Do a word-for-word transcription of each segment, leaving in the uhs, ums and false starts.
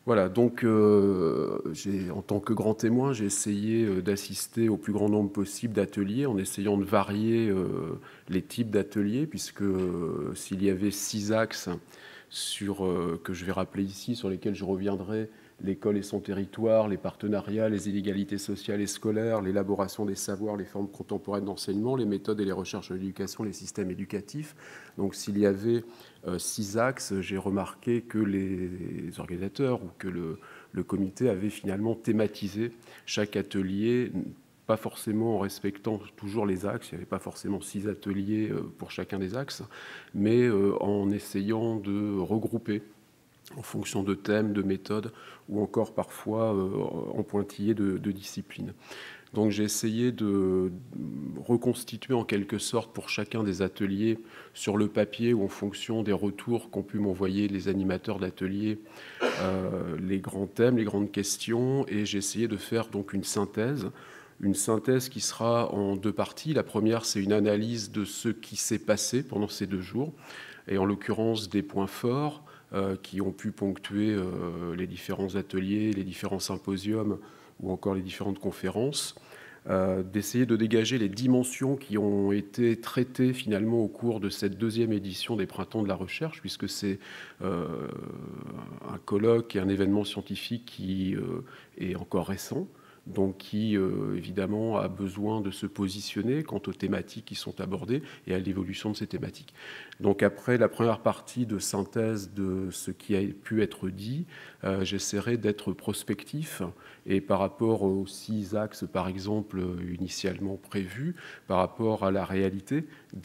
Voilà, donc euh, en tant que grand témoin, j'ai essayé euh, d'assister au plus grand nombre possible d'ateliers en essayant de varier euh, les types d'ateliers, puisque euh, s'il y avait six axes sur, euh, que je vais rappeler ici, sur lesquels je reviendrai: l'école et son territoire, les partenariats, les inégalités sociales et scolaires, l'élaboration des savoirs, les formes contemporaines d'enseignement, les méthodes et les recherches en éducation, les systèmes éducatifs. Donc s'il y avait euh, six axes, j'ai remarqué que les organisateurs ou que le, le comité avaient finalement thématisé chaque atelier, pas forcément en respectant toujours les axes, il n'y avait pas forcément six ateliers pour chacun des axes, mais euh, en essayant de regrouper en fonction de thèmes, de méthodes, ou encore parfois euh, en pointillé de, de disciplines. Donc j'ai essayé de reconstituer en quelque sorte pour chacun des ateliers sur le papier ou en fonction des retours qu'ont pu m'envoyer les animateurs d'ateliers, euh, les grands thèmes, les grandes questions, et j'ai essayé de faire donc une synthèse, une synthèse qui sera en deux parties. La première, c'est une analyse de ce qui s'est passé pendant ces deux jours, et en l'occurrence des points forts, Euh, qui ont pu ponctuer euh, les différents ateliers, les différents symposiums ou encore les différentes conférences, euh, d'essayer de dégager les dimensions qui ont été traitées finalement au cours de cette deuxième édition des Printemps de la Recherche, puisque c'est euh, un colloque et un événement scientifique qui euh, est encore récent, donc qui, euh, évidemment, a besoin de se positionner quant aux thématiques qui sont abordées et à l'évolution de ces thématiques. Donc après la première partie de synthèse de ce qui a pu être dit, euh, j'essaierai d'être prospectif et par rapport aux six axes, par exemple, initialement prévus, par rapport à la réalité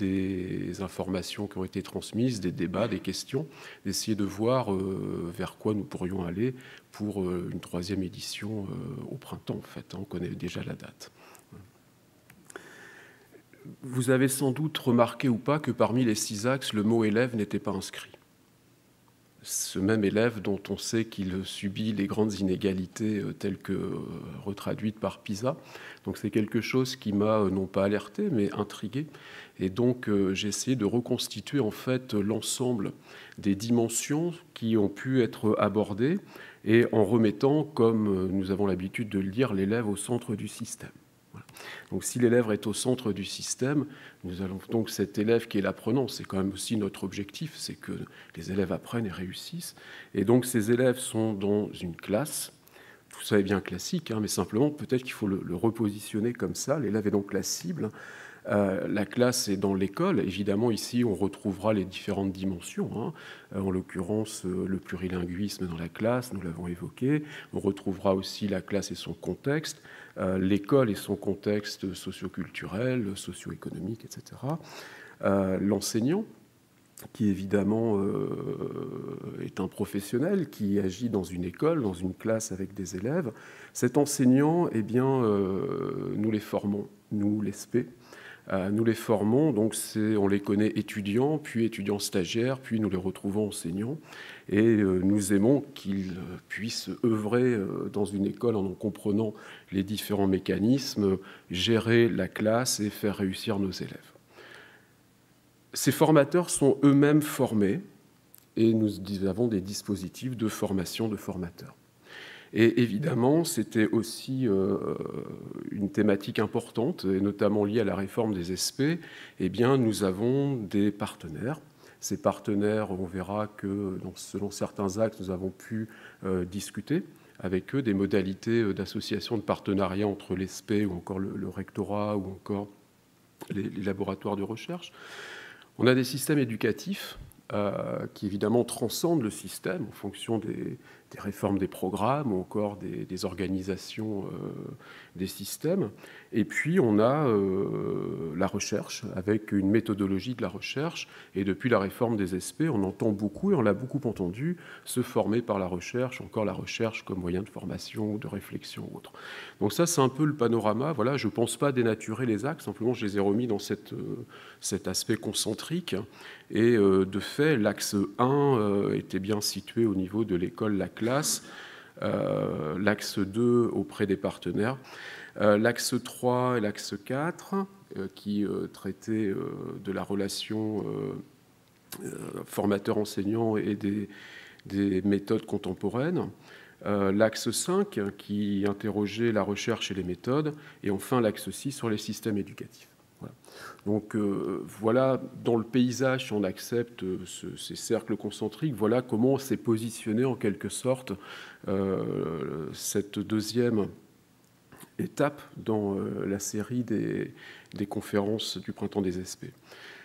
des informations qui ont été transmises, des débats, des questions, d'essayer de voir euh, vers quoi nous pourrions aller pour euh, une troisième édition euh, au printemps, en fait. On connaît déjà la date. Vous avez sans doute remarqué ou pas que parmi les six axes, le mot élève n'était pas inscrit. Ce même élève dont on sait qu'il subit les grandes inégalités telles que retraduites par PISA. Donc c'est quelque chose qui m'a non pas alerté, mais intrigué. Et donc j'ai essayé de reconstituer en fait l'ensemble des dimensions qui ont pu être abordées et en remettant, comme nous avons l'habitude de le dire, l'élève au centre du système. Voilà. Donc si l'élève est au centre du système, nous allons donc cet élève qui est l'apprenant, c'est quand même aussi notre objectif, c'est que les élèves apprennent et réussissent. Et donc ces élèves sont dans une classe, tout ça est bien classique, hein, mais simplement peut-être qu'il faut le, le repositionner comme ça, l'élève est donc la cible. Euh, la classe est dans l'école. Évidemment, ici, on retrouvera les différentes dimensions. Hein. Euh, en l'occurrence, euh, le plurilinguisme dans la classe, nous l'avons évoqué. On retrouvera aussi la classe et son contexte, euh, l'école et son contexte socio-culturel, socio-économique, et cetera. Euh, l'enseignant, qui évidemment euh, est un professionnel qui agit dans une école, dans une classe avec des élèves. Cet enseignant, eh bien, euh, nous les formons, nous, l'E S P. Euh, nous les formons, donc on les connaît étudiants, puis étudiants stagiaires, puis nous les retrouvons enseignants. Et euh, nous aimons qu'ils puissent œuvrer euh, dans une école en en comprenant les différents mécanismes, gérer la classe et faire réussir nos élèves. Ces formateurs sont eux-mêmes formés et nous avons des dispositifs de formation de formateurs. Et évidemment, c'était aussi euh, une thématique importante, et notamment liée à la réforme des S P. Eh bien, nous avons des partenaires. Ces partenaires, on verra que donc, selon certains axes, nous avons pu euh, discuter avec eux des modalités d'association de partenariat entre l'E S P ou encore le, le rectorat ou encore les, les laboratoires de recherche. On a des systèmes éducatifs euh, qui évidemment transcendent le système en fonction des, des réformes des programmes ou encore des, des organisations euh, des systèmes. Et puis on a euh, la recherche avec une méthodologie de la recherche. Et depuis la réforme des S P, on entend beaucoup, et on l'a beaucoup entendu, se former par la recherche, encore la recherche comme moyen de formation, de réflexion ou autre. Donc ça, c'est un peu le panorama. Voilà, je ne pense pas dénaturer les axes, simplement je les ai remis dans cette, euh, cet aspect concentrique. Et euh, de fait, l'axe un euh, était bien situé au niveau de l'école, la classe, euh, l'axe deux auprès des partenaires, euh, l'axe trois et l'axe quatre euh, qui euh, traitaient euh, de la relation euh, formateur-enseignant et des, des méthodes contemporaines. euh, l'axe cinq qui interrogeait la recherche et les méthodes, et enfin l'axe six sur les systèmes éducatifs. Voilà. Donc euh, voilà, dans le paysage, si on accepte ce, ces cercles concentriques, voilà comment s'est positionné en quelque sorte euh, cette deuxième étape dans euh, la série des, des conférences du Printemps des S P.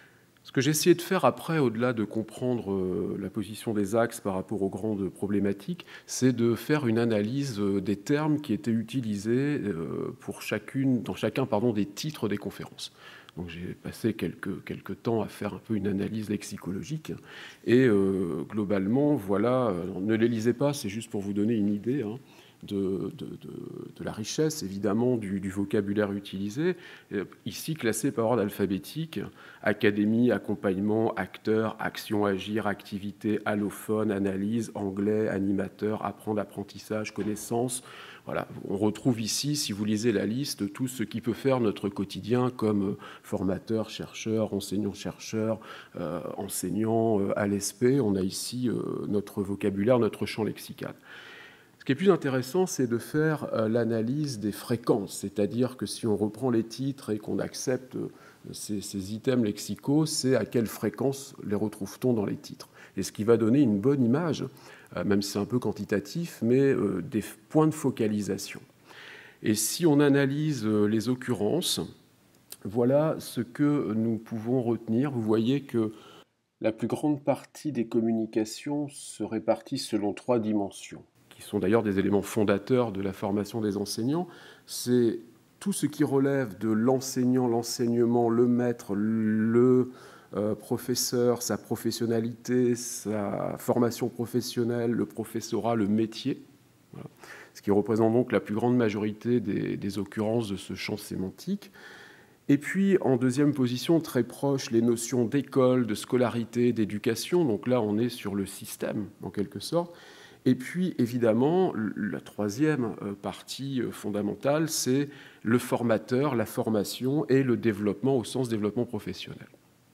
Ce que j'ai essayé de faire après, au-delà de comprendre euh, la position des axes par rapport aux grandes problématiques, c'est de faire une analyse euh, des termes qui étaient utilisés euh, pour chacune, dans chacun pardon, des titres des conférences. Donc j'ai passé quelques, quelques temps à faire un peu une analyse lexicologique. Et euh, globalement, voilà, ne les lisez pas, c'est juste pour vous donner une idée, hein, De, de, de, de la richesse, évidemment, du, du vocabulaire utilisé, ici classé par ordre alphabétique: académie, accompagnement, acteur, action, agir, activité, allophone, analyse, anglais, animateur, apprendre, apprentissage, connaissance. Voilà, on retrouve ici, si vous lisez la liste, tout ce qui peut faire notre quotidien comme formateur, chercheur, enseignant-chercheur, euh, enseignant euh, à l'E S P. On a ici euh, notre vocabulaire, notre champ lexical. Ce qui est plus intéressant, c'est de faire euh, l'analyse des fréquences, c'est-à-dire que si on reprend les titres et qu'on accepte euh, ces, ces items lexicaux, c'est à quelle fréquence les retrouve-t-on dans les titres. Et ce qui va donner une bonne image, euh, même si c'est un peu quantitatif, mais euh, des points de focalisation. Et si on analyse euh, les occurrences, voilà ce que nous pouvons retenir. Vous voyez que la plus grande partie des communications se répartit selon trois dimensions, qui sont d'ailleurs des éléments fondateurs de la formation des enseignants. C'est tout ce qui relève de l'enseignant, l'enseignement, le maître, le euh, professeur, sa professionnalité, sa formation professionnelle, le professorat, le métier. Voilà. Ce qui représente donc la plus grande majorité des, des occurrences de ce champ sémantique. Et puis, en deuxième position, très proche, les notions d'école, de scolarité, d'éducation. Donc là, on est sur le système, en quelque sorte. Et puis, évidemment, la troisième partie fondamentale, c'est le formateur, la formation et le développement au sens développement professionnel.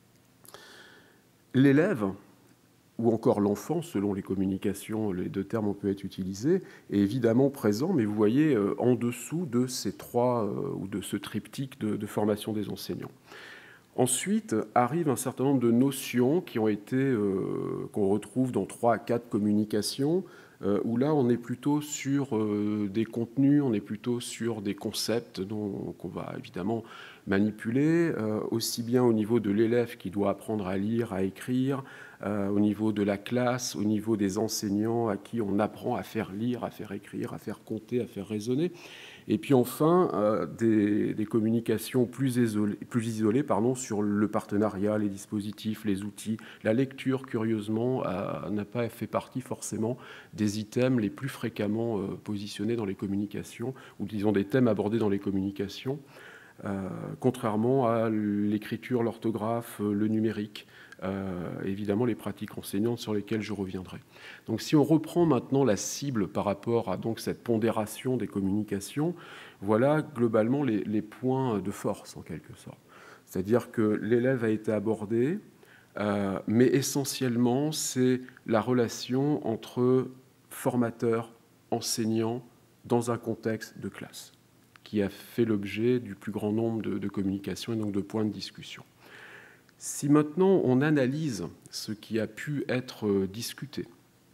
L'élève, ou encore l'enfant, selon les communications, les deux termes ont pu être utilisés, est évidemment présent, mais vous voyez euh, en dessous de ces trois, euh, ou de ce triptyque de, de formation des enseignants. Ensuite, arrive un certain nombre de notions qui ont été, euh, qu'on retrouve dans trois à quatre communications, euh, où là, on est plutôt sur euh, des contenus, on est plutôt sur des concepts dont, qu'on va évidemment manipuler, euh, aussi bien au niveau de l'élève qui doit apprendre à lire, à écrire, euh, au niveau de la classe, au niveau des enseignants à qui on apprend à faire lire, à faire écrire, à faire compter, à faire raisonner. Et puis enfin, euh, des, des communications plus isolées, plus isolées pardon, sur le partenariat, les dispositifs, les outils. La lecture, curieusement, a, n'a pas fait partie forcément des items les plus fréquemment euh, positionnés dans les communications, ou disons des thèmes abordés dans les communications, euh, contrairement à l'écriture, l'orthographe, le numérique, euh, évidemment les pratiques enseignantes sur lesquelles je reviendrai. Donc si on reprend maintenant la cible par rapport à donc, cette pondération des communications, voilà globalement les, les points de force en quelque sorte. C'est-à-dire que l'élève a été abordé, euh, mais essentiellement c'est la relation entre formateur, enseignant dans un contexte de classe qui a fait l'objet du plus grand nombre de, de communications et donc de points de discussion. Si maintenant on analyse ce qui a pu être discuté,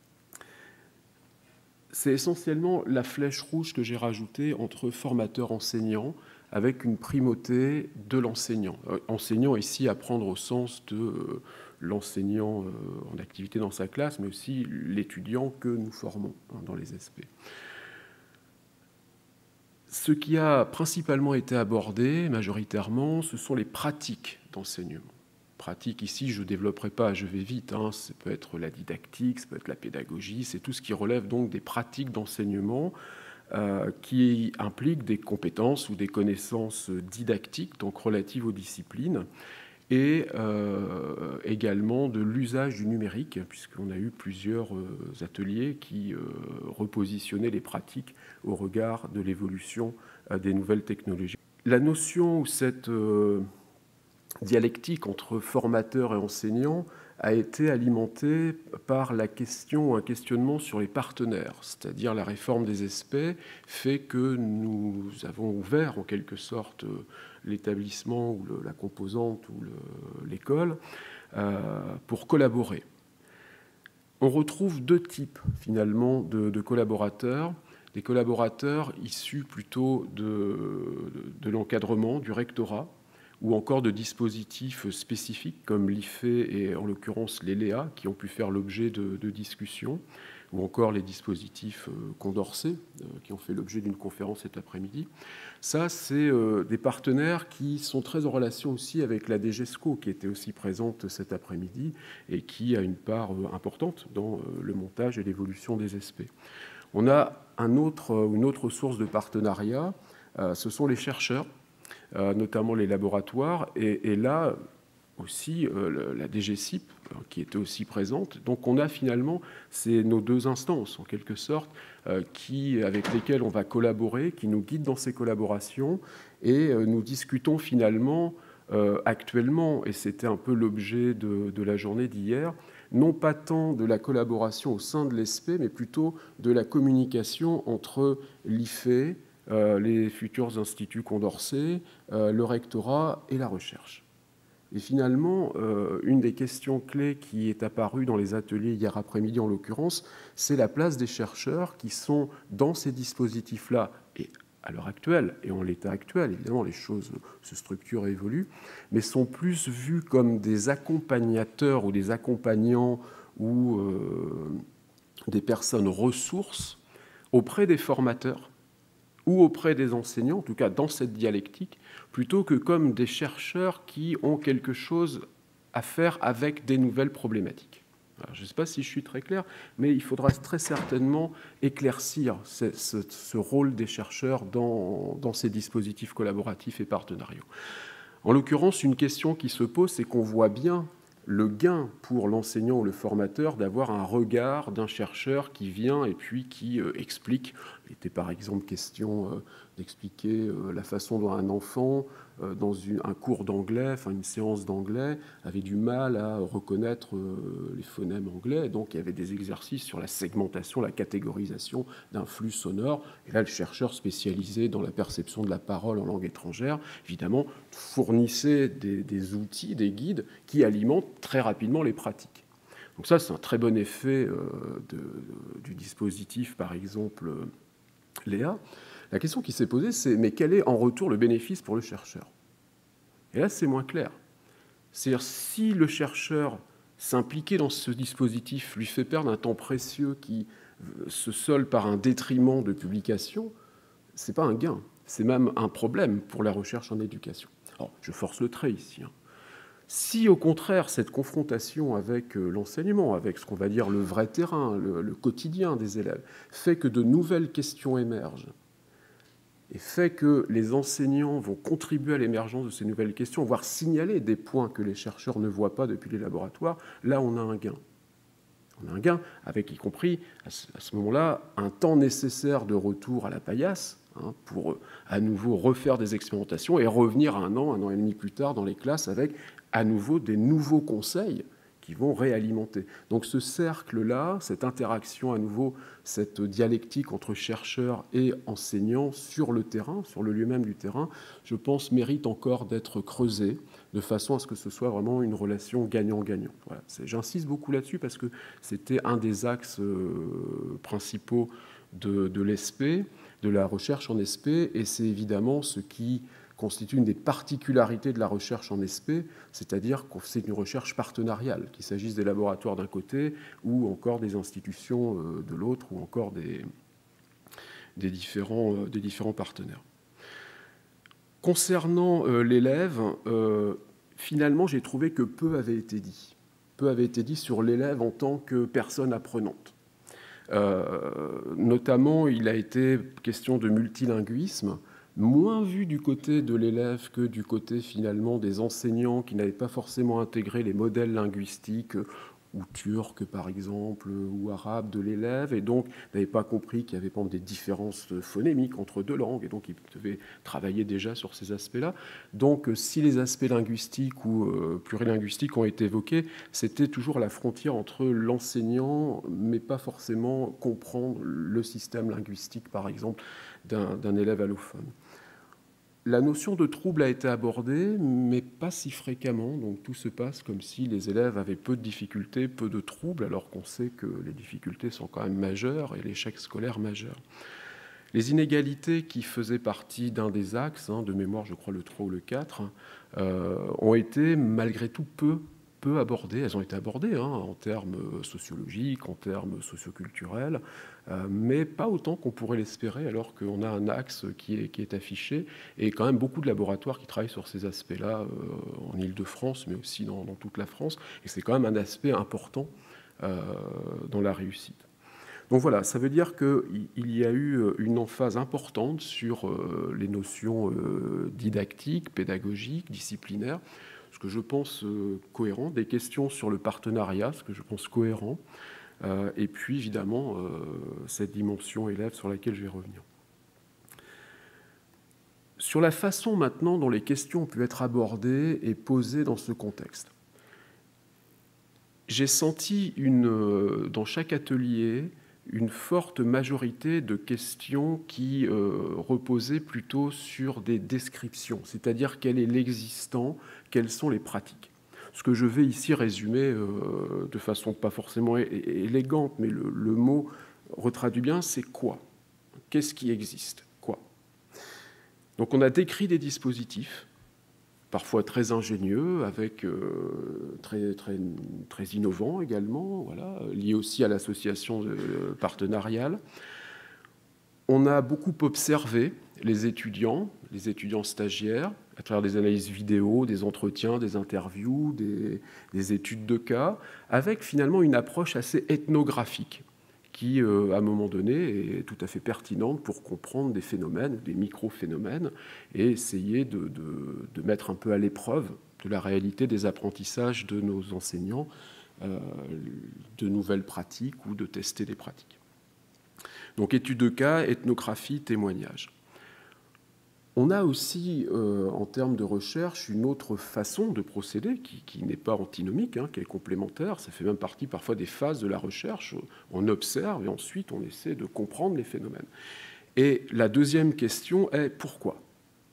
c'est essentiellement la flèche rouge que j'ai rajoutée entre formateur-enseignant avec une primauté de l'enseignant. Enseignant ici à prendre au sens de l'enseignant en activité dans sa classe, mais aussi l'étudiant que nous formons dans les S P. Ce qui a principalement été abordé, majoritairement, ce sont les pratiques d'enseignement. Pratique ici, je ne développerai pas, je vais vite, hein, ça peut être la didactique, ça peut être la pédagogie, c'est tout ce qui relève donc des pratiques d'enseignement euh, qui impliquent des compétences ou des connaissances didactiques, donc relatives aux disciplines, et euh, également de l'usage du numérique, puisqu'on a eu plusieurs euh, ateliers qui euh, repositionnaient les pratiques au regard de l'évolution euh, des nouvelles technologies. La notion ou cette euh, dialectique entre formateur et enseignant a été alimenté par la question, un questionnement sur les partenaires, c'est-à-dire la réforme des E S P fait que nous avons ouvert en quelque sorte l'établissement ou le, la composante ou l'école euh, pour collaborer. On retrouve deux types finalement de, de collaborateurs, des collaborateurs issus plutôt de, de, de l'encadrement, du rectorat, ou encore de dispositifs spécifiques comme l'I F E et en l'occurrence les L E A qui ont pu faire l'objet de, de discussions, ou encore les dispositifs Condorcet qui ont fait l'objet d'une conférence cet après-midi. Ça, c'est des partenaires qui sont très en relation aussi avec la D G E S C O qui était aussi présente cet après-midi et qui a une part importante dans le montage et l'évolution des S P. On a un autre, une autre source de partenariat, ce sont les chercheurs, notamment les laboratoires, et, et là aussi euh, la D G C I P qui était aussi présente. Donc on a finalement, c'est nos deux instances en quelque sorte, euh, qui, avec lesquelles on va collaborer, qui nous guident dans ces collaborations, et euh, nous discutons finalement euh, actuellement, et c'était un peu l'objet de, de la journée d'hier, non pas tant de la collaboration au sein de l'E S P, mais plutôt de la communication entre l'I F E, Euh, les futurs instituts Condorcet, euh, le rectorat et la recherche. Et finalement, euh, une des questions clés qui est apparue dans les ateliers hier après-midi en l'occurrence, c'est la place des chercheurs qui sont dans ces dispositifs-là, et à l'heure actuelle, et en l'état actuel, évidemment les choses se structurent et évoluent, mais sont plus vus comme des accompagnateurs ou des accompagnants ou euh, des personnes ressources auprès des formateurs, ou auprès des enseignants, en tout cas dans cette dialectique, plutôt que comme des chercheurs qui ont quelque chose à faire avec des nouvelles problématiques. Alors, je ne sais pas si je suis très clair, mais il faudra très certainement éclaircir ce, ce, ce rôle des chercheurs dans, dans ces dispositifs collaboratifs et partenariaux. En l'occurrence, une question qui se pose, c'est qu'on voit bien le gain pour l'enseignant ou le formateur d'avoir un regard d'un chercheur qui vient et puis qui euh, explique. Il était par exemple question euh, d'expliquer euh, la façon dont un enfant, euh, dans une, un cours d'anglais, enfin une séance d'anglais, avait du mal à reconnaître euh, les phonèmes anglais. Donc il y avait des exercices sur la segmentation, la catégorisation d'un flux sonore. Et là, le chercheur spécialisé dans la perception de la parole en langue étrangère, évidemment, fournissait des, des outils, des guides qui alimentent très rapidement les pratiques. Donc ça, c'est un très bon effet euh, de, de, du dispositif, par exemple, euh, L E A. La question qui s'est posée, c'est mais quel est en retour le bénéfice pour le chercheur? Et là, c'est moins clair. C'est-à-dire, si le chercheur s'impliquer dans ce dispositif lui fait perdre un temps précieux qui se solde par un détriment de publication, ce n'est pas un gain, c'est même un problème pour la recherche en éducation. Alors, je force le trait ici, hein. Si, au contraire, cette confrontation avec l'enseignement, avec ce qu'on va dire le vrai terrain, le, le quotidien des élèves, fait que de nouvelles questions émergent et fait que les enseignants vont contribuer à l'émergence de ces nouvelles questions, voire signaler des points que les chercheurs ne voient pas depuis les laboratoires, là, on a un gain. On a un gain avec, y compris, à ce, à ce moment-là, un temps nécessaire de retour à la paillasse, hein, pour à nouveau refaire des expérimentations et revenir un an, un an et demi plus tard dans les classes avec à nouveau des nouveaux conseils qui vont réalimenter. Donc ce cercle-là, cette interaction à nouveau, cette dialectique entre chercheurs et enseignants sur le terrain, sur le lieu même du terrain, je pense mérite encore d'être creusé de façon à ce que ce soit vraiment une relation gagnant-gagnant. Voilà. J'insiste beaucoup là-dessus parce que c'était un des axes euh, principaux de, de l'E S P, de la recherche en S P, et c'est évidemment ce qui constitue une des particularités de la recherche en S P, c'est-à-dire que c'est une recherche partenariale, qu'il s'agisse des laboratoires d'un côté ou encore des institutions de l'autre ou encore des, des, différents, des différents partenaires. Concernant euh, l'élève, euh, finalement, j'ai trouvé que peu avait été dit. Peu avait été dit sur l'élève en tant que personne apprenante. Euh, notamment, il a été question de multilinguisme, moins vu du côté de l'élève que du côté finalement des enseignants qui n'avaient pas forcément intégré les modèles linguistiques ou turc, par exemple, ou arabe de l'élève, et donc n'avait pas compris qu'il y avait par exemple, des différences phonémiques entre deux langues, et donc il devait travailler déjà sur ces aspects-là. Donc si les aspects linguistiques ou euh, plurilinguistiques ont été évoqués, c'était toujours la frontière entre l'enseignant, mais pas forcément comprendre le système linguistique, par exemple, d'un, d'un élève allophone. La notion de trouble a été abordée, mais pas si fréquemment. Donc tout se passe comme si les élèves avaient peu de difficultés, peu de troubles, alors qu'on sait que les difficultés sont quand même majeures et l'échec scolaire majeur. Les inégalités qui faisaient partie d'un des axes, hein, de mémoire je crois le trois ou le quatre, euh, ont été malgré tout peu, peu abordées. Elles ont été abordées hein, en termes sociologiques, en termes socioculturels, euh, mais pas autant qu'on pourrait l'espérer alors qu'on a un axe qui est, qui est affiché et quand même beaucoup de laboratoires qui travaillent sur ces aspects-là euh, en Île-de-France, mais aussi dans, dans toute la France. Et c'est quand même un aspect important euh, dans la réussite. Donc voilà, ça veut dire qu'il y a eu une emphase importante sur les notions didactiques, pédagogiques, disciplinaires, ce que je pense cohérent, des questions sur le partenariat, ce que je pense cohérent, et puis évidemment cette dimension élève sur laquelle je vais revenir. Sur la façon maintenant dont les questions ont pu être abordées et posées dans ce contexte, j'ai senti une, dans chaque atelier une forte majorité de questions qui euh, reposaient plutôt sur des descriptions, c'est-à-dire quel est l'existant, quelles sont les pratiques. Ce que je vais ici résumer euh, de façon pas forcément é- élégante, mais le, le mot retraduit bien, c'est quoi? Qu'est-ce qui existe? Quoi? Donc on a décrit des dispositifs, parfois très ingénieux, avec euh, très, très, très innovants également, voilà, liés aussi à l'association partenariale. On a beaucoup observé les étudiants, les étudiants stagiaires, à travers des analyses vidéo, des entretiens, des interviews, des, des études de cas, avec finalement une approche assez ethnographique, qui, euh, à un moment donné, est tout à fait pertinente pour comprendre des phénomènes, des micro-phénomènes, et essayer de, de, de mettre un peu à l'épreuve de la réalité des apprentissages de nos enseignants, euh, de nouvelles pratiques ou de tester des pratiques. Donc études de cas, ethnographie, témoignages. On a aussi, euh, en termes de recherche, une autre façon de procéder qui, qui n'est pas antinomique, hein, qui est complémentaire. Ça fait même partie parfois des phases de la recherche. On observe et ensuite on essaie de comprendre les phénomènes. Et la deuxième question est pourquoi?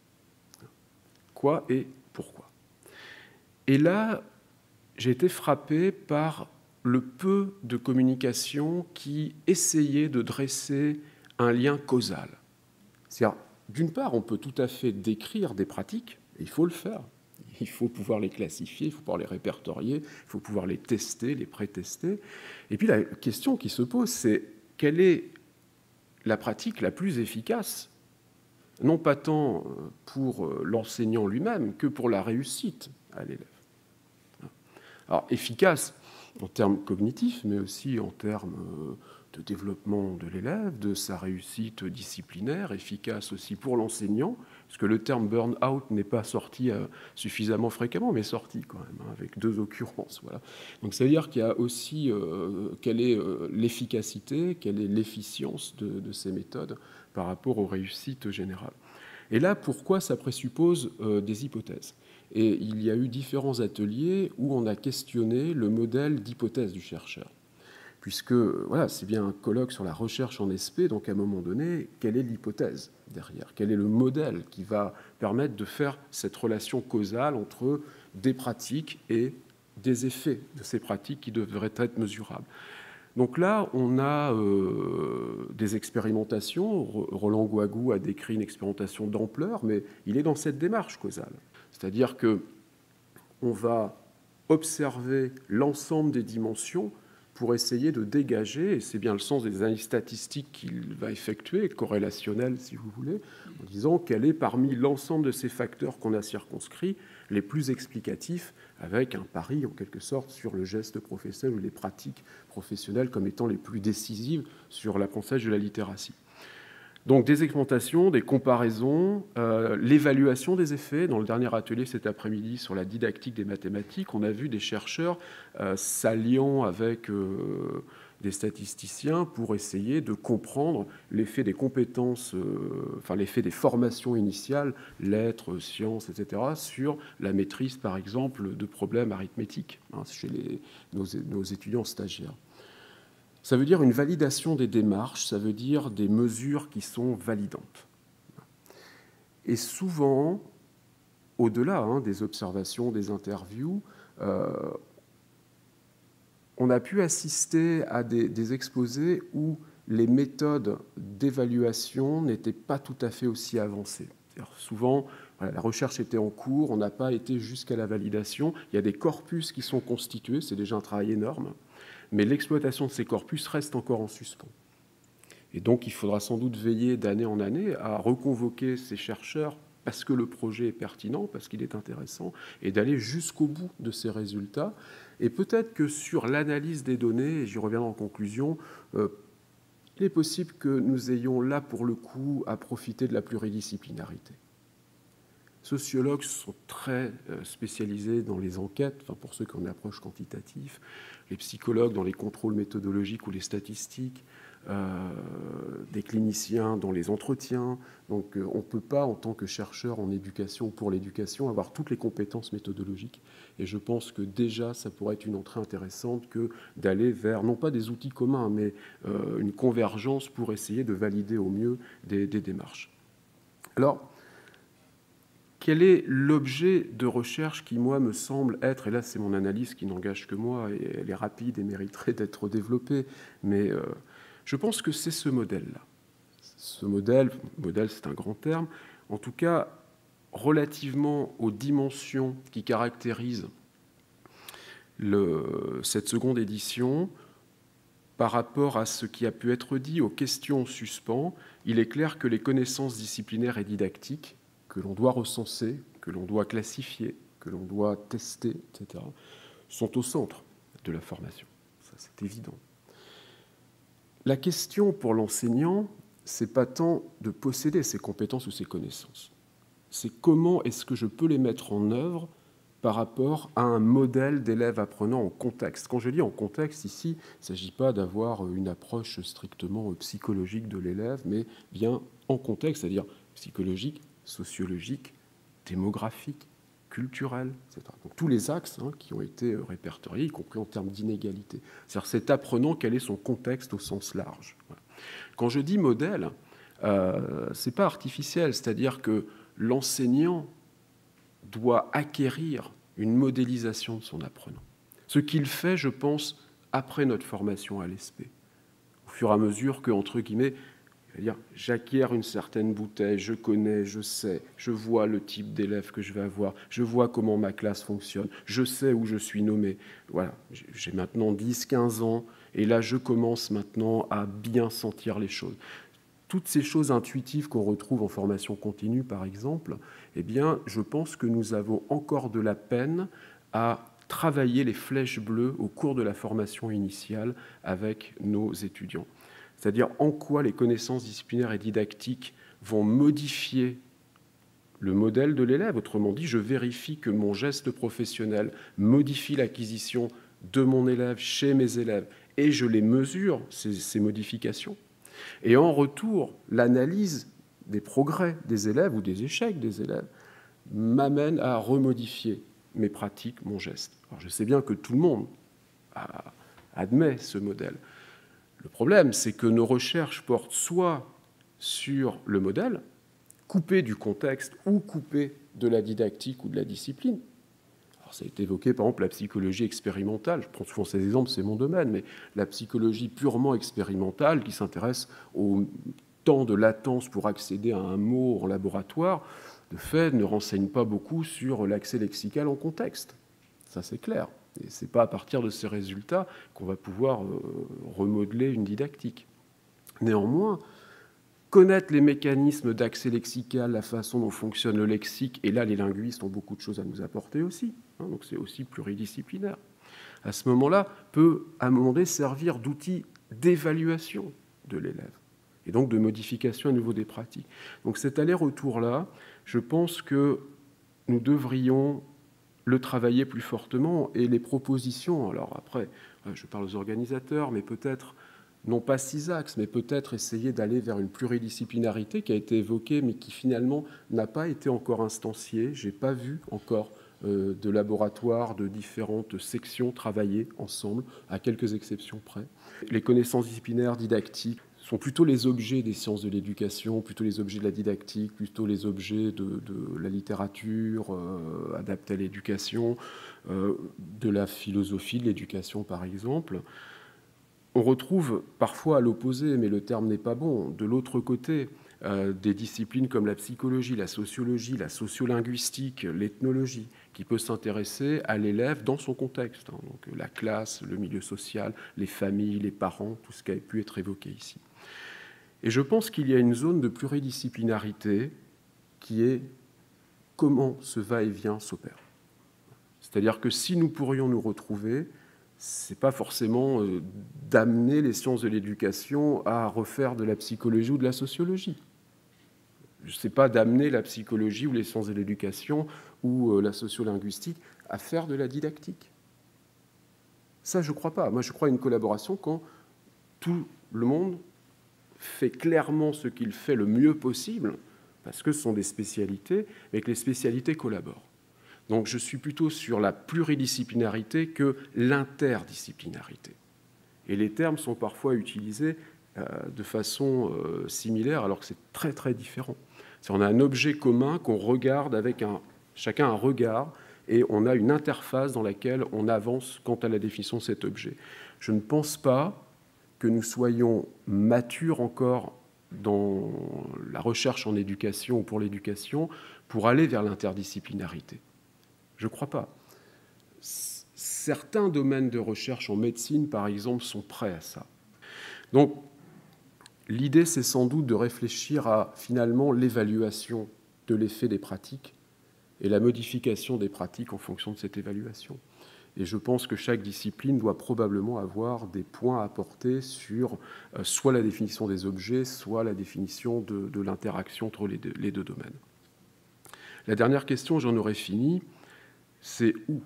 Quoi et pourquoi? Et là, j'ai été frappé par le peu de communication qui essayait de dresser un lien causal. C'est-à-dire, d'une part, on peut tout à fait décrire des pratiques, et il faut le faire. Il faut pouvoir les classifier, il faut pouvoir les répertorier, il faut pouvoir les tester, les pré-tester. Et puis la question qui se pose, c'est quelle est la pratique la plus efficace, non pas tant pour l'enseignant lui-même que pour la réussite à l'élève. Alors, efficace en termes cognitifs, mais aussi en termes de développement de l'élève, de sa réussite disciplinaire, efficace aussi pour l'enseignant, parce que le terme burn-out n'est pas sorti suffisamment fréquemment, mais sorti quand même, hein, avec deux occurrences. Voilà. Donc ça veut dire qu'il y a aussi euh, quelle est euh, l'efficacité, quelle est l'efficience de, de ces méthodes par rapport aux réussites générales. Et là, pourquoi ça présuppose euh, des hypothèses? Et il y a eu différents ateliers où on a questionné le modèle d'hypothèse du chercheur. Puisque, voilà, c'est bien un colloque sur la recherche en S P, donc à un moment donné, quelle est l'hypothèse derrière? Quel est le modèle qui va permettre de faire cette relation causale entre des pratiques et des effets de ces pratiques qui devraient être mesurables? Donc là, on a euh, des expérimentations. Roland Guagou a décrit une expérimentation d'ampleur, mais il est dans cette démarche causale. C'est-à-dire qu'on va observer l'ensemble des dimensions pour essayer de dégager, et c'est bien le sens des analyses statistiques qu'il va effectuer, corrélationnelles si vous voulez, en disant quel est parmi l'ensemble de ces facteurs qu'on a circonscrits les plus explicatifs, avec un pari en quelque sorte sur le geste professionnel ou les pratiques professionnelles comme étant les plus décisives sur l'apprentissage de la littératie. Donc des expérimentations, des comparaisons, euh, l'évaluation des effets. Dans le dernier atelier cet après-midi sur la didactique des mathématiques, on a vu des chercheurs euh, s'alliant avec euh, des statisticiens pour essayer de comprendre l'effet des compétences, euh, enfin l'effet des formations initiales, lettres, sciences, et cetera, sur la maîtrise, par exemple, de problèmes arithmétiques hein, chez les, nos, nos étudiants stagiaires. Ça veut dire une validation des démarches, ça veut dire des mesures qui sont validantes. Et souvent, au-delà hein, des observations, des interviews, euh, on a pu assister à des, des exposés où les méthodes d'évaluation n'étaient pas tout à fait aussi avancées. Souvent, voilà, la recherche était en cours, on n'a pas été jusqu'à la validation. Il y a des corpus qui sont constitués, c'est déjà un travail énorme. Mais l'exploitation de ces corpus reste encore en suspens. Et donc, il faudra sans doute veiller d'année en année à reconvoquer ces chercheurs parce que le projet est pertinent, parce qu'il est intéressant, et d'aller jusqu'au bout de ces résultats. Et peut-être que sur l'analyse des données, et j'y reviendrai en conclusion, euh, il est possible que nous ayons là, pour le coup, à profiter de la pluridisciplinarité. Les sociologues sont très spécialisés dans les enquêtes, enfin pour ceux qui ont une approche quantitative, les psychologues dans les contrôles méthodologiques ou les statistiques, euh, des cliniciens dans les entretiens. Donc on ne peut pas, en tant que chercheur en éducation ou pour l'éducation, avoir toutes les compétences méthodologiques. Et je pense que déjà, ça pourrait être une entrée intéressante que d'aller vers, non pas des outils communs, mais euh, une convergence pour essayer de valider au mieux des, des démarches. Alors, quel est l'objet de recherche qui, moi, me semble être, et là c'est mon analyse qui n'engage que moi, et elle est rapide et mériterait d'être développée, mais euh, je pense que c'est ce modèle-là. Ce modèle, modèle c'est un grand terme, en tout cas, relativement aux dimensions qui caractérisent le, cette seconde édition, par rapport à ce qui a pu être dit, aux questions en suspens, il est clair que les connaissances disciplinaires et didactiques que l'on doit recenser, que l'on doit classifier, que l'on doit tester, et cetera, sont au centre de la formation. Ça, c'est évident. La question pour l'enseignant, c'est pas tant de posséder ces compétences ou ces connaissances. C'est comment est-ce que je peux les mettre en œuvre par rapport à un modèle d'élève apprenant en contexte. Quand je dis en contexte, ici, il ne s'agit pas d'avoir une approche strictement psychologique de l'élève, mais bien en contexte, c'est-à-dire psychologique, sociologique, démographique, culturel, et cetera. Donc tous les axes hein, qui ont été répertoriés, y compris en termes d'inégalité. C'est-à-dire cet apprenant, quel est son contexte au sens large. Voilà. Quand je dis modèle, euh, ce n'est pas artificiel, c'est-à-dire que l'enseignant doit acquérir une modélisation de son apprenant. Ce qu'il fait, je pense, après notre formation à l'E S P. Au fur et à mesure que, entre guillemets, j'acquiers une certaine bouteille, je connais, je sais, je vois le type d'élève que je vais avoir, je vois comment ma classe fonctionne, je sais où je suis nommé. Voilà, j'ai maintenant dix, quinze ans, et là, je commence maintenant à bien sentir les choses. Toutes ces choses intuitives qu'on retrouve en formation continue, par exemple, eh bien, je pense que nous avons encore de la peine à travailler les flèches bleues au cours de la formation initiale avec nos étudiants. C'est-à-dire en quoi les connaissances disciplinaires et didactiques vont modifier le modèle de l'élève. Autrement dit, je vérifie que mon geste professionnel modifie l'acquisition de mon élève chez mes élèves et je les mesure, ces, ces modifications. Et en retour, l'analyse des progrès des élèves ou des échecs des élèves m'amène à remodifier mes pratiques, mon geste. Alors je sais bien que tout le monde admet ce modèle. Le problème, c'est que nos recherches portent soit sur le modèle, coupé du contexte ou coupé de la didactique ou de la discipline. Alors, ça a été évoqué, par exemple, la psychologie expérimentale. Je prends souvent ces exemples, c'est mon domaine, mais la psychologie purement expérimentale qui s'intéresse au temps de latence pour accéder à un mot en laboratoire, de fait, ne renseigne pas beaucoup sur l'accès lexical en contexte. Ça, c'est clair. Et ce n'est pas à partir de ces résultats qu'on va pouvoir euh, remodeler une didactique. Néanmoins, connaître les mécanismes d'accès lexical, la façon dont fonctionne le lexique, et là, les linguistes ont beaucoup de choses à nous apporter aussi, hein, donc c'est aussi pluridisciplinaire. À ce moment-là, peut, à un moment donné, servir d'outil d'évaluation de l'élève. et donc de modification à nouveau des pratiques. Donc cet aller-retour-là, je pense que nous devrions le travailler plus fortement, et les propositions, alors après, je parle aux organisateurs, mais peut-être, non pas six axes, mais peut-être essayer d'aller vers une pluridisciplinarité qui a été évoquée, mais qui finalement n'a pas été encore instanciée. Je n'ai pas vu encore euh, de laboratoires de différentes sections travailler ensemble, à quelques exceptions près. Les connaissances disciplinaires, didactiques, sont plutôt les objets des sciences de l'éducation, plutôt les objets de la didactique, plutôt les objets de, de la littérature euh, adaptée à l'éducation, euh, de la philosophie de l'éducation par exemple. On retrouve parfois à l'opposé, mais le terme n'est pas bon, de l'autre côté, euh, des disciplines comme la psychologie, la sociologie, la sociolinguistique, l'ethnologie, qui peut s'intéresser à l'élève dans son contexte, hein, donc la classe, le milieu social, les familles, les parents, tout ce qui a pu être évoqué ici. Et je pense qu'il y a une zone de pluridisciplinarité qui est comment ce va-et-vient s'opère. C'est-à-dire que si nous pourrions nous retrouver, ce n'est pas forcément euh, d'amener les sciences de l'éducation à refaire de la psychologie ou de la sociologie. Ce n'est pas d'amener la psychologie ou les sciences de l'éducation ou euh, la sociolinguistique à faire de la didactique. Ça, je ne crois pas. Moi, je crois à une collaboration quand tout le monde fait clairement ce qu'il fait le mieux possible, parce que ce sont des spécialités, mais que les spécialités collaborent. Donc je suis plutôt sur la pluridisciplinarité que l'interdisciplinarité. Et les termes sont parfois utilisés euh, de façon euh, similaire, alors que c'est très très différent. C'est, on a un objet commun qu'on regarde avec un, chacun un regard, et on a une interface dans laquelle on avance quant à la définition de cet objet. Je ne pense pas que nous soyons matures encore dans la recherche en éducation ou pour l'éducation pour aller vers l'interdisciplinarité. Je ne crois pas. Certains domaines de recherche en médecine, par exemple, sont prêts à ça. Donc, l'idée, c'est sans doute de réfléchir à, finalement, l'évaluation de l'effet des pratiques et la modification des pratiques en fonction de cette évaluation. Et je pense que chaque discipline doit probablement avoir des points à apporter sur euh, soit la définition des objets, soit la définition de, de l'interaction entre les deux, les deux domaines. La dernière question, j'en aurais fini, c'est où?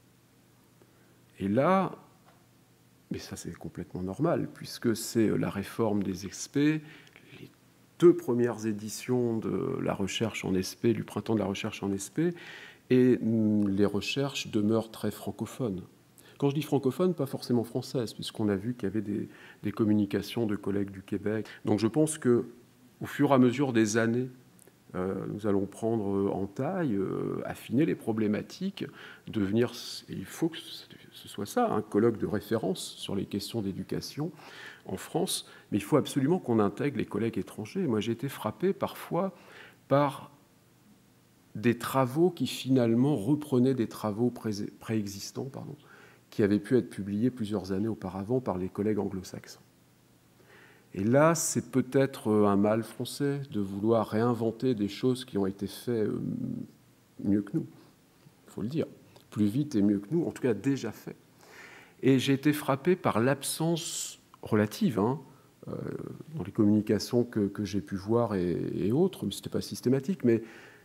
Et là, mais ça c'est complètement normal, puisque c'est la réforme des E S P, les deux premières éditions de la recherche en E S P, du printemps de la recherche en E S P, et les recherches demeurent très francophones. Quand je dis francophone, pas forcément française, puisqu'on a vu qu'il y avait des, des communications de collègues du Québec. Donc je pense qu'au fur et à mesure des années, euh, nous allons prendre en taille, euh, affiner les problématiques, devenir, et il faut que ce soit ça, un colloque de référence sur les questions d'éducation en France, mais il faut absolument qu'on intègre les collègues étrangers. Moi, j'ai été frappé parfois par des travaux qui finalement reprenaient des travaux pré- préexistants, pardon, qui avaient pu être publiés plusieurs années auparavant par les collègues anglo-saxons. Et là, c'est peut-être un mal français de vouloir réinventer des choses qui ont été faites mieux que nous, il faut le dire, plus vite et mieux que nous, en tout cas déjà fait. Et j'ai été frappé par l'absence relative, hein, euh, dans les communications que, que j'ai pu voir et, et autres, mais ce n'était pas systématique, mais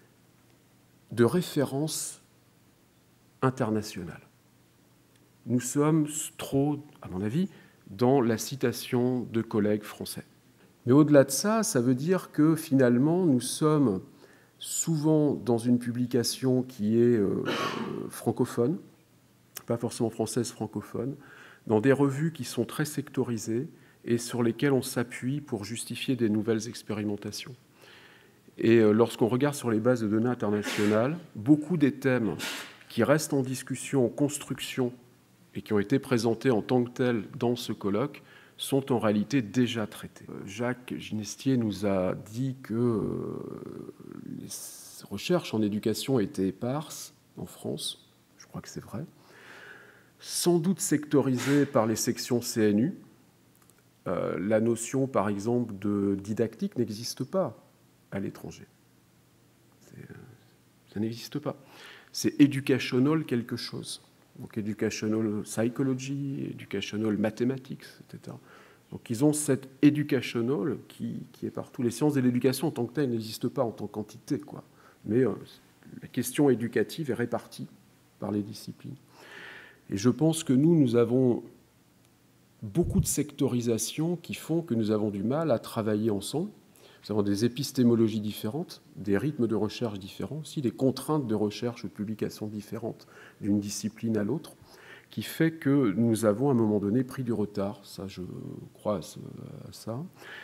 de références internationales. Nous sommes trop, à mon avis, dans la citation de collègues français. Mais au-delà de ça, ça veut dire que finalement, nous sommes souvent dans une publication qui est euh, francophone, pas forcément française, francophone, dans des revues qui sont très sectorisées et sur lesquelles on s'appuie pour justifier des nouvelles expérimentations. Et lorsqu'on regarde sur les bases de données internationales, beaucoup des thèmes qui restent en discussion, en construction, et qui ont été présentés en tant que tels dans ce colloque, sont en réalité déjà traités. Jacques Ginestier nous a dit que les recherches en éducation étaient éparses en France, je crois que c'est vrai, sans doute sectorisées par les sections C N U. Euh, la notion, par exemple, de didactique n'existe pas à l'étranger. C'est, ça n'existe pas. C'est educational quelque chose. Donc educational psychology, educational mathematics, et cetera. Donc ils ont cette educational qui, qui est partout. Les sciences de l'éducation en tant que telles n'existent pas en tant qu'entité, quoi. Mais euh, la question éducative est répartie par les disciplines. Et je pense que nous, nous avons beaucoup de sectorisation qui font que nous avons du mal à travailler ensemble. Nous avons des épistémologies différentes, des rythmes de recherche différents, aussi des contraintes de recherche ou de publication différentes d'une discipline à l'autre, qui fait que nous avons à un moment donné pris du retard, ça je crois à ça,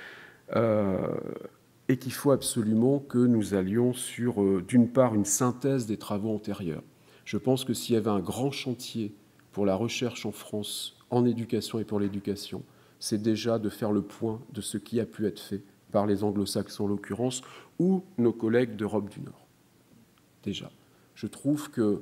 euh, et qu'il faut absolument que nous allions sur, euh, d'une part, une synthèse des travaux antérieurs. Je pense que s'il y avait un grand chantier pour la recherche en France, en éducation et pour l'éducation, c'est déjà de faire le point de ce qui a pu être fait par les anglo-saxons en l'occurrence, ou nos collègues d'Europe du Nord. Déjà. Je trouve que,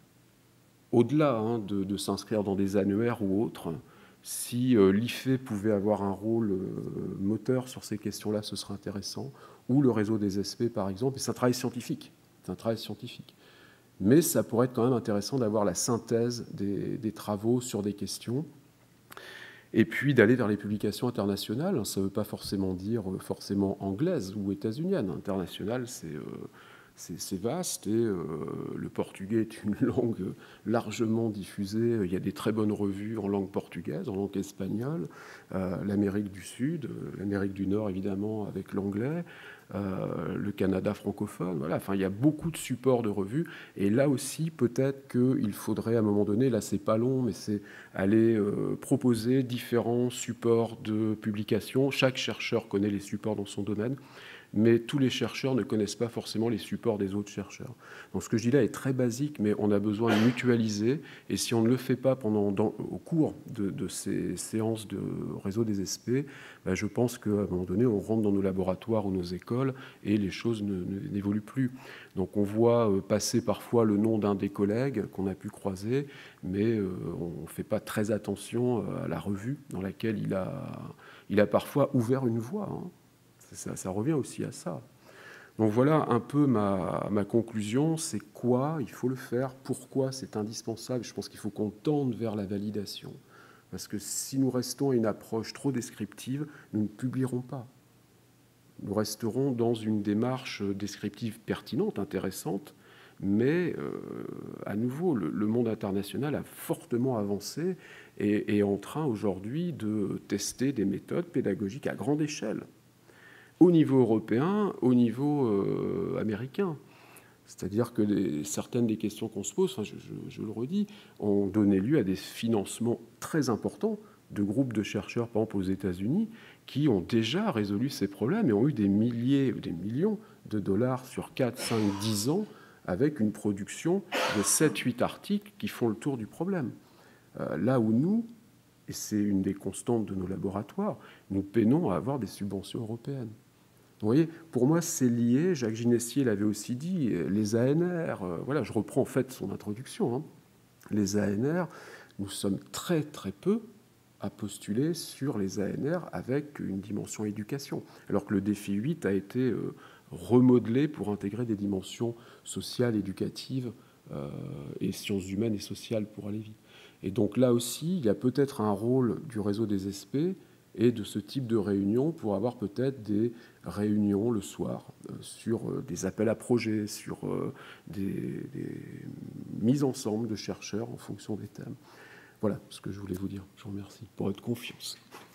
au-delà hein, de, de s'inscrire dans des annuaires ou autres, si euh, l'I F E pouvait avoir un rôle euh, moteur sur ces questions-là, ce serait intéressant, ou le réseau des S P, par exemple, et c'est un travail scientifique. C'est un travail scientifique. Mais ça pourrait être quand même intéressant d'avoir la synthèse des, des travaux sur des questions, et puis d'aller vers les publications internationales. Ça ne veut pas forcément dire forcément anglaise ou états-unienne. International, c'est euh, c'est vaste, et euh, le portugais est une langue largement diffusée. Il y a des très bonnes revues en langue portugaise, en langue espagnole, euh, l'Amérique du Sud, l'Amérique du Nord, évidemment, avec l'anglais, euh, le Canada francophone. Voilà. Enfin, il y a beaucoup de supports de revues, et là aussi, peut-être qu'il faudrait, à un moment donné, là, c'est pas long, mais c'est aller euh, proposer différents supports de publication. Chaque chercheur connaît les supports dans son domaine, mais tous les chercheurs ne connaissent pas forcément les supports des autres chercheurs. Donc ce que je dis là est très basique, mais on a besoin de mutualiser, et si on ne le fait pas pendant, dans, au cours de, de ces séances de réseau des S P, ben je pense qu'à un moment donné, on rentre dans nos laboratoires ou nos écoles, et les choses n'évoluent plus. Donc on voit passer parfois le nom d'un des collègues qu'on a pu croiser, mais euh, on ne fait pas très attention à la revue dans laquelle il a, il a parfois ouvert une voie, hein. Ça, ça revient aussi à ça. Donc voilà un peu ma, ma conclusion, c'est quoi il faut le faire, pourquoi c'est indispensable. Je pense qu'il faut qu'on tende vers la validation. Parce que si nous restons à une approche trop descriptive, nous ne publierons pas. Nous resterons dans une démarche descriptive pertinente, intéressante, mais euh, à nouveau, le, le monde international a fortement avancé et est en train aujourd'hui de tester des méthodes pédagogiques à grande échelle, au niveau européen, au niveau euh, américain. C'est-à-dire que les, certaines des questions qu'on se pose, enfin, je, je, je le redis, ont donné lieu à des financements très importants de groupes de chercheurs, par exemple aux États-Unis, qui ont déjà résolu ces problèmes et ont eu des milliers ou des millions de dollars sur quatre, cinq, dix ans, avec une production de sept huit articles qui font le tour du problème. Euh, là où nous, et c'est une des constantes de nos laboratoires, nous peinons à avoir des subventions européennes. Vous voyez, pour moi, c'est lié. Jacques Ginestier l'avait aussi dit, les A N R, euh, voilà, je reprends en fait son introduction, hein. Les A N R, nous sommes très très peu à postuler sur les A N R avec une dimension éducation, alors que le défi huit a été euh, remodelé pour intégrer des dimensions sociales, éducatives euh, et sciences humaines et sociales pour aller vite. Et donc là aussi, il y a peut-être un rôle du réseau des S P et de ce type de réunion pour avoir peut-être des réunions le soir euh, sur euh, des appels à projets, sur euh, des, des mises ensemble de chercheurs en fonction des thèmes. Voilà ce que je voulais vous dire. Je vous remercie pour votre confiance.